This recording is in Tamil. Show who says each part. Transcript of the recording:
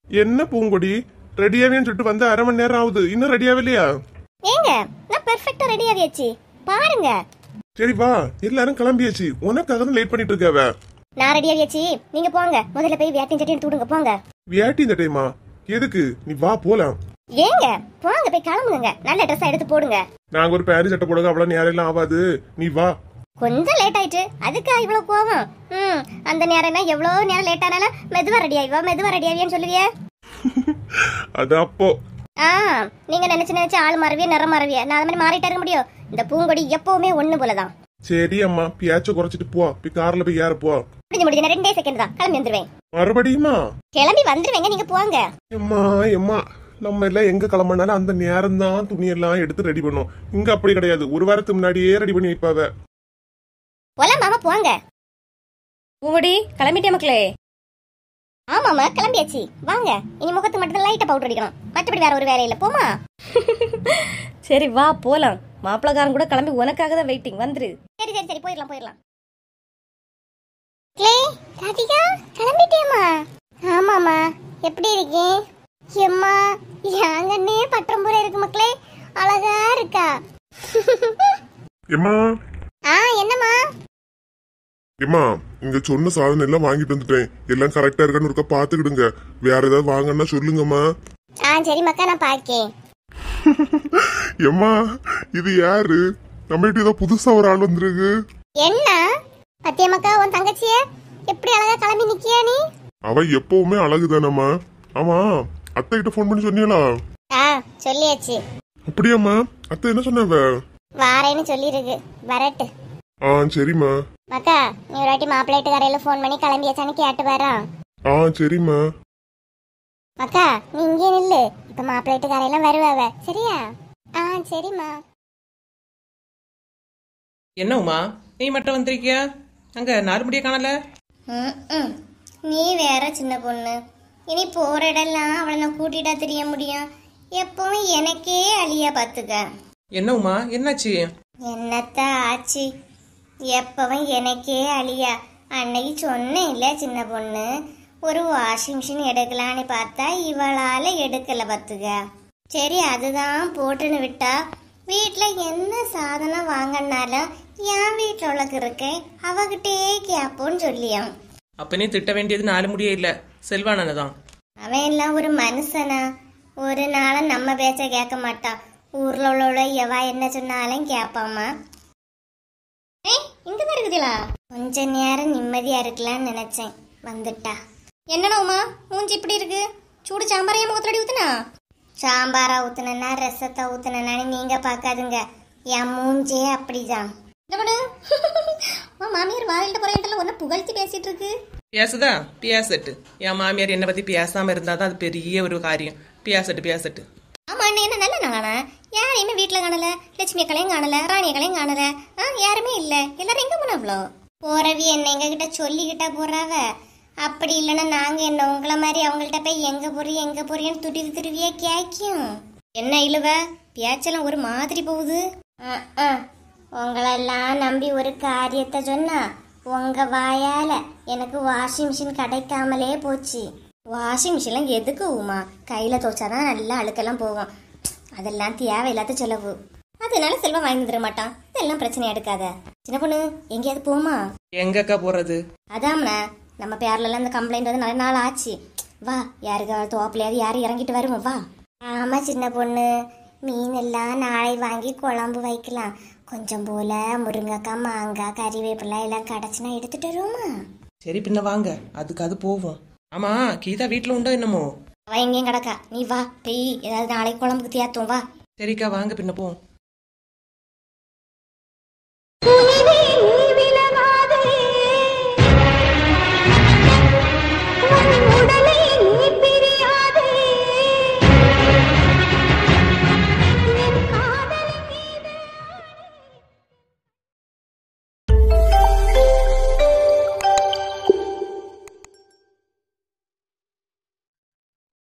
Speaker 1: என்ன பூங்கொடி, ரெடியாவேன்னு சொல்லிட்டு வந்து 1/2 மணி நேரம் ஆகுது, இன்னும் ரெடியாவே இல்லையா?
Speaker 2: ஏங்க நான் பெர்ஃபெக்ட்டா ரெடி ஆகியாச்சு பாருங்க.
Speaker 1: சரி வா, எல்லாரும் கிளம்பியாச்சு, உனக்காக தான் லேட் பண்ணிட்டு இருக்கவ.
Speaker 2: நான் ரெடி ஆகியாச்சு, நீங்க போங்க. முதல்ல போய் வேட்டிங் சட்டை எடுத்து விடுங்க போங்க.
Speaker 1: வேட்டி இந்த டைமா? எதுக்கு? நீ வா போலாம்.
Speaker 2: ஏங்க போங்க போய் கிளம்புங்க, நல்ல ட்ரெஸ் எடுத்து போடுங்க.
Speaker 1: நாங்க ஒரு பேரி சட்டை போடுங்க, அவ்வளவு நேரம் எல்லாம் ஆகாது, நீ வா.
Speaker 2: கொஞ்சம் லேட் ஆயிட்டு அதுக்கா இவ்வளவு கோவம்? அந்த நேரம்னா எவ்வளவு நேரம் லேட் ஆனாலும் மெதுவா ரெடி ஆகிவா மெதுவா ரெடி ஆகியான்னு சொல்லுவியே.
Speaker 1: அது அப்போ
Speaker 2: நீங்க நினைச்சு ஆள் மாறவிய நிறம் மாறவிய, நான் அது மாதிரி மாறிட்டே இருக்க முடியும்? இந்த பூங்கொடி எப்பவுமே ஒண்ணு போலதான்.
Speaker 1: சரி அம்மா, பியாச்ச குறைச்சிட்டு போ, போய் கார்ல போய் ஏற போ.
Speaker 2: முடிஞ்சு 2 செகண்ட் தான், கிளம்பி வந்துருவேன்.
Speaker 1: மறுபடியுமா?
Speaker 2: கிளம்பி வந்துருவேங்க, நீங்க போங்க.
Speaker 1: எம்மா எம்மா, நம்ம எல்லாம் எங்க கிளம்பினாலும் அந்த நேரம் தான் துணியெல்லாம் எடுத்து ரெடி பண்ணும். இங்க அப்படி கிடையாது, ஒரு வாரத்துக்கு முன்னாடியே ரெடி பண்ணி வைப்பாவ.
Speaker 2: போலாம் மாமா போங்க.
Speaker 3: பூவடி கிளம்பிட்டே மக்களே?
Speaker 2: ஆமாமா கிளம்பியாச்சு, வாங்க. இனி முகத்துக்கு மட்டும் லைட்டா பவுடர் அடிக்கணும், மற்றபடி வேற ஒரு வேலை இல்ல. போமா.
Speaker 3: சரி வா போலாம், மாப்பிளக்காரன் கூட கிளம்பி உனக்காக தான் வெயிட்டிங், வந்துரு.
Speaker 2: சரி சரி சரி போயிடலாம். க்ளே ராதிகா கிளம்பிட்டேமா? ஆமாமா, எப்படி இருக்கீங்க? எம்மா யாங்கன்னே பட்டம்பூரா இருக்கு மக்களே, அழகா இருக்கா.
Speaker 1: எம்மா
Speaker 2: என்னம்மா?
Speaker 1: எம்மா, இங்க சொன்ன சாதனம் எல்லாம் வாங்கிட்டு வந்துட்டேன், எல்லாம் கரெக்டா இருக்கான்னு இருக்க பாத்துக்கிடுங்க. வேற ஏதாவது வாங்கன்னா சொல்லுங்கம்மா.
Speaker 2: சரி மக்கா, நான் பாக்கேன்.
Speaker 1: எம்மா இது யாரு? நம்ம கிட்ட ஏதோ புதுசா ஒரு ஆள் வந்திருக்கு.
Speaker 2: என்ன பத்திய மக்கா, உன் தங்கச்சிய எப்படி அழகா கிளம்பி நிக்கியா நீ?
Speaker 1: அவ எப்பவுமே அழகுதானம்மா. ஆமா, அத்தை கிட்ட போன் பண்ணி சொன்னீங்களா?
Speaker 2: சொல்லியாச்சு.
Speaker 1: அப்படியாம்மா? அத்தை என்ன சொன்னாவ?
Speaker 2: வாரேன்னு சொல்லிருக்கு, வரட்டு.
Speaker 1: சரிம்மா.
Speaker 2: மக்கா, நீ ஒரு வாட்டி மாப்பிள்ளை வீட்டுக்காரையில போன் பண்ணி கிளம்பியாச்சான்னு கேட்டு வரா.
Speaker 1: சரிம்மா.
Speaker 2: மக்கா நீ இங்கே நில்லு, இப்ப மாப்பிள்ளை வீட்டுக்காரையெல்லாம் வருவாவ, சரியா? சரிம்மா.
Speaker 4: என்ன உமா, நீ மட்டும் வந்திருக்கியா? அங்க 4 முடிய காணல.
Speaker 2: நீ வேற சின்ன பொண்ணு, இனி போற இடம்லாம் அவளை நான் கூட்டிட்டா தெரிய முடியும்? எப்பவும் எனக்கே அழியா பாத்துக்க.
Speaker 4: என்ன உமா, என்னாச்சு?
Speaker 2: என்னத்த ஆச்சு, எப்பவும் எனக்கே அழியா. அன்னைக்கு சொன்னேன் இல்ல சின்ன பொண்ணு, ஒரு வாஷிங் மிஷின் எடுக்கலான்னு பார்த்தா இவளால எடுக்கல பாத்துக்க. சரி அதுதான் போட்டுன்னு விட்டா, வீட்டுல என்ன சாதனம் வாங்கினாலும் என் வீட்டுல உள்ளக்கு இருக்கேன் அவகிட்டே கேப்போன்னு சொல்லியான்.
Speaker 4: அப்ப நீ திட்ட வேண்டியது 4 முடிய இல்ல, செல்வானதான்.
Speaker 2: அவன் எல்லாம் ஒரு மனுஷனா? ஒரு நாளும் நம்ம பேச்ச கேட்க மாட்டான். ஊர்ல உள்ள எவா என்ன சொன்னாலும் கேப்பாமா. இங்கதான் இருக்குதுலா, கொஞ்ச நேரம் நிம்மதியா இருக்கலாம்னு நினைச்சேன், வந்துட்டா. என்னடாமா மூஞ்சி இப்படி இருக்கு? சூடு சாம்பாரையா முகத்தடி ஊத்துனா? சாம்பாரா ஊத்துனா ரசத்தை ஊத்துனான்னு நீங்க பாக்காதுங்க, என் மூஞ்சே அப்படிதான். மாமியார் வாயில்ட்ட போறேன்ல ஒன்ன புகழ்ச்சி பேசிட்டு இருக்கு.
Speaker 4: பேசுதா? பேசட்டு. என் மாமியார் என்ன பத்தி பேசாம இருந்தாதான் அது பெரிய ஒரு காரியம். பேசட்டு.
Speaker 2: ஆமா என்ன நல்ல நாளானா? யாரையுமே வீட்டுல காணல, லட்சுமி கலையும் காணல, ராணிய கலையும் காணல. யாருமே இல்ல, எல்லாரும் எங்க போனாவ்ளோ? போறவி என்ன எங்க கிட்ட சொல்லிக்கிட்டா போறாவ. அப்படி இல்லைன்னா நாங்க என்ன உங்களை மாதிரி அவங்கள்ட்ட போய் எங்க போறியன்னு துருவியா கேக்கும். என்ன இழுவ பேச்செல்லாம் ஒரு மாதிரி போகுது. உங்களெல்லாம் நம்பி ஒரு காரியத்தை சொன்னா உங்க வாயால எனக்கு வாஷிங் மிஷின் கிடைக்காமலே போச்சு. வாஷிங் மிஷின்லாம் எதுக்கு உமா? கையில துவைச்சாதான் நல்லா அழுக்கெல்லாம் போகும், அதெல்லாம் தேவையில்லாத செலவு. அதனால செல்வம் வாங்கி தர மாட்டான், இதெல்லாம் பிரச்சனை எடுக்காத. சின்ன பொண்ணு எங்கேயாவது போமா?
Speaker 4: எங்கக்கா போறது?
Speaker 2: அதாம்ண்ணா, நம்ம பேர்ல எல்லாம் இந்த கம்ப்ளைண்ட் வந்து 4 நாள் ஆச்சு. வா, யாருக்காவது தோப்பிலையாவது யாரும் இறங்கிட்டு வருவோம் வா. ஆமா சின்ன பொண்ணு, மீன் எல்லாம் நாளை வாங்கி குழம்பு வைக்கலாம். கொஞ்சம் போல முருங்கைக்காய், மாங்காய், கறிவேப்பிலை எல்லாம் கிடைச்சுனா எடுத்துட்டு வருவோமா?
Speaker 4: சரி பின்ன வாங்க, அதுக்கு அது போவோம். ஆமா, கீதா வீட்டுல உண்டோ என்னமோ?
Speaker 2: அவ எங்கேயும் கிடக்கா, நீ வா போய் ஏதாவது நாளைக்கு குழம்புக்கு தேத்தும் வா.
Speaker 4: சரிக்கா வாங்க பின்ன போவோம்.